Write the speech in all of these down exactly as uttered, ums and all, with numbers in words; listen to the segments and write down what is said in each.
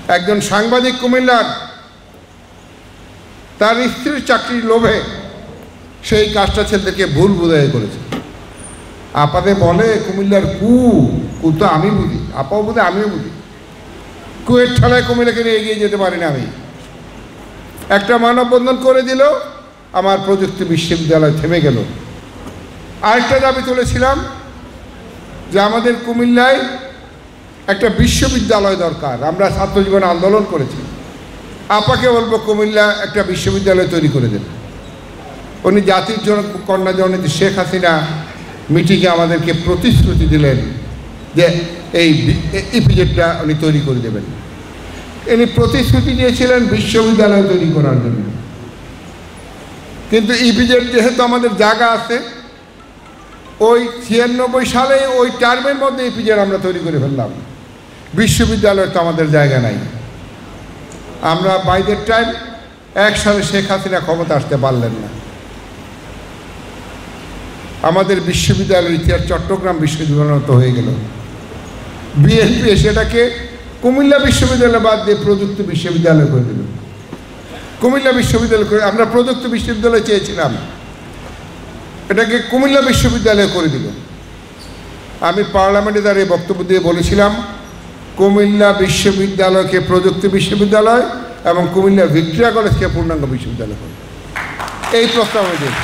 একজন সাংবাদিক কুমিল্লার তার স্ত্রীর চাকরির লোভে সেই কাজটা ছেলেদেরকে ভুল বুঝাই করেছে। আপাতে বলে কুমিল্লার কু কু তো আমি বুঝি, আপাও বুঝে আমিও বুঝি। কুয়ের ঠেলায় কুমিল্লাকে নিয়ে এগিয়ে যেতে পারি না আমি। একটা মানববন্ধন করে দিল, আমার প্রযুক্তি বিশ্ববিদ্যালয় থেমে গেল। আরেকটা দাবি তুলেছিলাম যে আমাদের কুমিল্লায় একটা বিশ্ববিদ্যালয় দরকার। আমরা ছাত্র জীবনে আন্দোলন করেছি। আপাকে বলবো কুমিল্লা একটা বিশ্ববিদ্যালয় তৈরি করে দেন। উনি জাতির জন কন্যা জননেত্রী শেখ হাসিনা মিটিংয়ে আমাদেরকে প্রতিশ্রুতি দিলেন যে এই ইপিজেডটা উনি তৈরি করে দেবেন। ইনি প্রতিশ্রুতি দিয়েছিলেন বিশ্ববিদ্যালয় তৈরি করার জন্য, কিন্তু ইপিজেড যেহেতু আমাদের জায়গা আছে, ওই ছিয়ানব্বই সালে ওই টার্মের মধ্যে ইপিজেড আমরা তৈরি করে ফেললাম। বিশ্ববিদ্যালয় তো আমাদের জায়গা নাই। আমরা বাই দ্যাট টাইম এক সালে শেখ হাসিনা ক্ষমতা আসতে পারলেন না। আমাদের বিশ্ববিদ্যালয়ের ইতিহাস চট্টগ্রাম বিশ্ববিদ্যালয় তো হয়ে গেল। বিএনপি সেটাকে কুমিল্লা বিশ্ববিদ্যালয় বাদ দিয়ে প্রযুক্তি বিশ্ববিদ্যালয় করে দিল। কুমিল্লা বিশ্ববিদ্যালয় করে, আমরা প্রযুক্তি বিশ্ববিদ্যালয় চেয়েছিলাম, এটাকে কুমিল্লা বিশ্ববিদ্যালয় করে দিল। আমি পার্লামেন্টে দাঁড়িয়ে বক্তব্য দিয়ে বলেছিলাম কুমিল্লা বিশ্ববিদ্যালয়কে প্রযুক্তি বিশ্ববিদ্যালয় এবং কুমিল্লা ভিক্টোরিয়া কলেজকে পূর্ণাঙ্গ বিশ্ববিদ্যালয় করে। এই প্রস্তাব আমি দিয়েছি।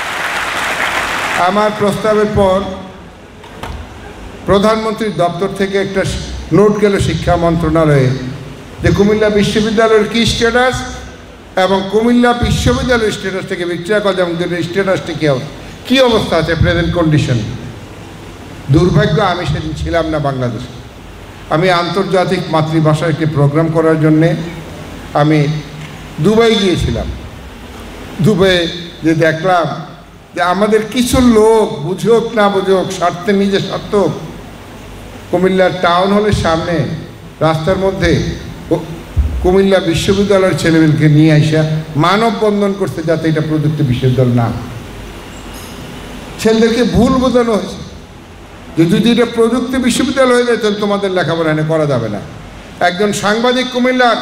আমার প্রস্তাবের পর প্রধানমন্ত্রীর দপ্তর থেকে একটা নোট গেল শিক্ষা মন্ত্রণালয়ে যে কুমিল্লা বিশ্ববিদ্যালয়ের কী স্ট্যাটাস এবং কুমিল্লা বিশ্ববিদ্যালয়ের স্ট্যাটাস থেকে ভিক্টোরিয়া কলেজ এবং দুটোর স্ট্যাটাসটি কী কী অবস্থা আছে, প্রেজেন্ট কন্ডিশন। দুর্ভাগ্য আমি সেদিন ছিলাম না বাংলাদেশে। আমি আন্তর্জাতিক মাতৃভাষার একটি প্রোগ্রাম করার জন্যে আমি দুবাই গিয়েছিলাম। দুবাই যে দেখলাম যে আমাদের কিছু লোক বুঝুক না বুঝুক, স্বার্থে নিজে স্বার্থ, কুমিল্লার টাউন হলের সামনে রাস্তার মধ্যে কুমিল্লা বিশ্ববিদ্যালয়ের ছেলেমেয়েকে নিয়ে আসা মানববন্ধন করতে, যাতে এটা প্রযুক্তি বিশ্ববিদ্যালয় না। ছেলেদেরকে ভুল বোঝানো হয়েছে যে যদি এটা প্রযুক্তি বিশ্ববিদ্যালয় হয়ে যায় তাহলে তোমাদের লেখাপড়া এনে করা যাবে না। একজন সাংবাদিক কুমিল্লার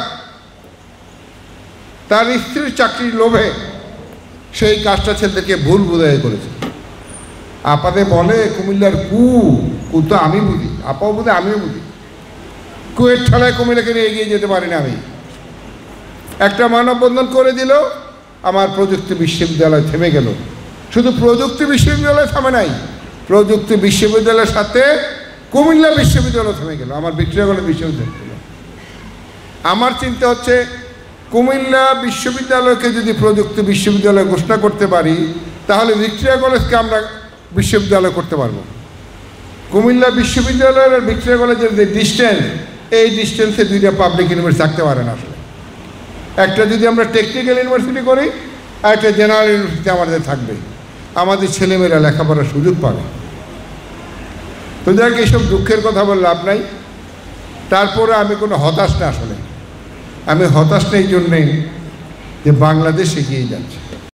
তার স্ত্রীর চাকরির লোভে সেই কাজটা ছেলেদেরকে ভুল বুঝাই করেছে। আপাতে বলে কুমিল্লার কু কু তো আমি বুঝি, আপাও বুঝে আমিও বুঝি। কুয়ের ঠেলায় কুমিল্লাকে নিয়ে এগিয়ে যেতে পারি না আমি। একটা মানববন্ধন করে দিল, আমার প্রযুক্তি বিশ্ববিদ্যালয় থেমে গেল। শুধু প্রযুক্তি বিশ্ববিদ্যালয় থামে নাই, প্রযুক্তি বিশ্ববিদ্যালয়ের সাথে কুমিল্লা বিশ্ববিদ্যালয় থেমে গেল, আমার ভিক্টোরিয়া কলেজ বিশ্ববিদ্যালয় ছিল। আমার চিন্তা হচ্ছে কুমিল্লা বিশ্ববিদ্যালয়কে যদি প্রযুক্তি বিশ্ববিদ্যালয় ঘোষণা করতে পারি তাহলে ভিক্টোরিয়া কলেজকে আমরা বিশ্ববিদ্যালয় করতে পারবো। কুমিল্লা বিশ্ববিদ্যালয়ের আর ভিক্টোরিয়া কলেজের যে ডিস্টেন্স, এই ডিস্টেন্সে দুইটা পাবলিক ইউনিভার্সিটি থাকতে পারে না আসলে। একটা যদি আমরা টেকনিক্যাল ইউনিভার্সিটি করি আর একটা জেনারেল ইউনিভার্সিটি আমাদের থাকবে, আমাদের ছেলেমেয়েরা লেখাপড়ার সুযোগ পাবে। তো যাক, এইসব দুঃখের কথা বলে লাভ নাই। তারপরে আমি কোনো হতাশ না, আসলে আমি হতাশ না এই জন্যেই যে বাংলাদেশ এগিয়ে যাচ্ছে।